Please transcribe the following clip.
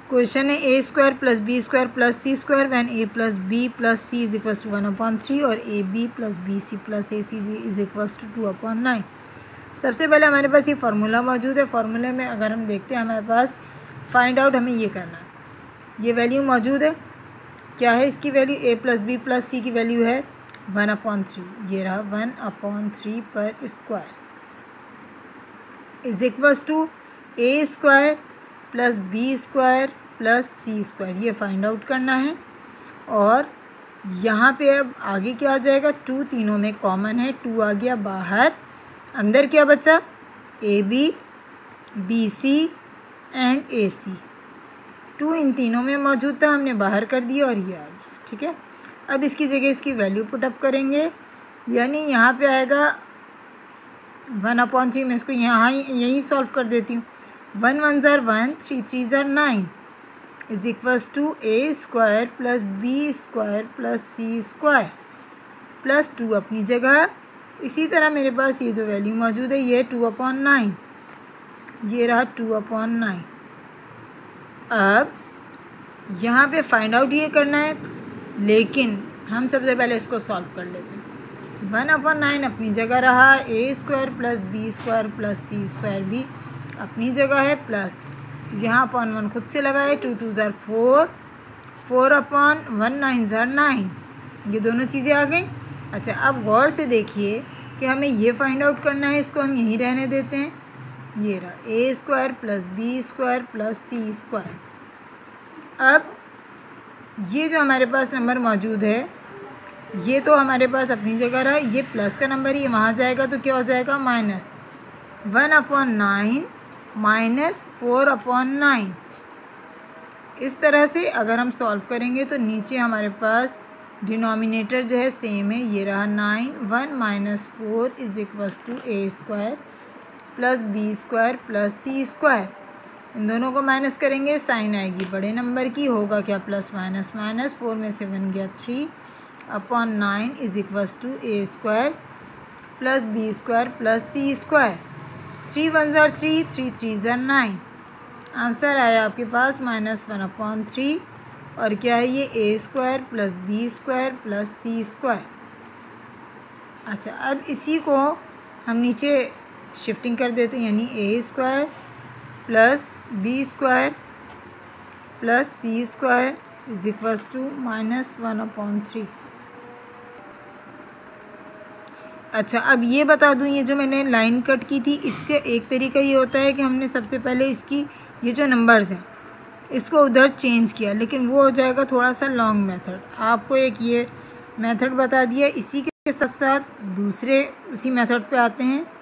Question है A square plus B square plus C square when A plus B plus C is equals to 1/3 और A B plus B C plus A C is equals to 2/9। सबसे पहले हमारे पास ये formula मौजूद है। फार्मूले में अगर हम देखते हैं हमारे पास फाइंड आउट हमें ये करना है। ये वैल्यू मौजूद है, क्या है इसकी value, A plus B plus C की वैल्यू है 1/3। ये रहा 1/3 पर square is equals to A square plus B square plus C square, ये फाइंड आउट करना है। और यहाँ पे अब आगे क्या आ जाएगा, 2 तीनों में कॉमन है, 2 आ गया बाहर, अंदर क्या बचा, A B B C and A C. 2 इन तीनों में मौजूद था, हमने बाहर कर दिया और ये आ गया। ठीक है, अब इसकी जगह इसकी वैल्यू पुटअप करेंगे, यानी यहाँ पे आएगा 1/3। मैं इसको यहाँ यहीं सॉल्व कर देती हूँ। 1 1 ज़ार 1, 3 3 ज़ार 9 is equals to A square plus B square plus C square plus 2 अपनी जगह। इसी तरह मेरे पास ये जो वैल्यू मौजूद है ये 2/9, ये रहा 2/9। अब यहाँ पे फाइंड आउट ये करना है, लेकिन हम सबसे पहले इसको सॉल्व कर लेते हैं। 1/9 अपनी जगह रहा, A square plus B square plus C square भी अपनी जगह है, प्लस यहाँ अपॉन 1 खुद से लगाए, 2 2 ज़ार 4, 4/1 9 ज़ार 9, ये दोनों चीज़ें आ गई। अच्छा, अब गौर से देखिए कि हमें ये फाइंड आउट करना है, इसको हम यहीं रहने देते हैं। ये रहा A square plus B square plus C square. अब ये जो हमारे पास नंबर मौजूद है ये तो हमारे पास अपनी जगह रहा, ये प्लस का नंबर ये वहाँ जाएगा तो क्या हो जाएगा, -1/9 माइनस 4/9। इस तरह से अगर हम सॉल्व करेंगे तो नीचे हमारे पास डिनोमिनेटर जो है सेम है, ये रहा 9, 1 minus 4 is equals to A square plus B square plus C square. इन दोनों को माइनस करेंगे, साइन आएगी बड़े नंबर की, होगा क्या, प्लस माइनस माइनस, 4 में से 1 गया 3/9 is equals to A square plus B square plus C square. 3 1 ज़ार 3, 3 3 ज़ार 9। आंसर आया आपके पास -1/3 और क्या है ये, A square plus B square plus C square. अच्छा, अब इसी को हम नीचे शिफ्टिंग कर देते हैं, यानी A square plus B square plus C square is equals to -1/3। अच्छा, अब ये बता दूँ, ये जो मैंने लाइन कट की थी इसके एक तरीका ये होता है कि हमने सबसे पहले इसकी ये जो नंबर्स हैं इसको उधर चेंज किया, लेकिन वो हो जाएगा थोड़ा सा लॉन्ग मेथड। आपको एक ये मेथड बता दिया, इसी के साथ साथ दूसरे उसी मेथड पे आते हैं।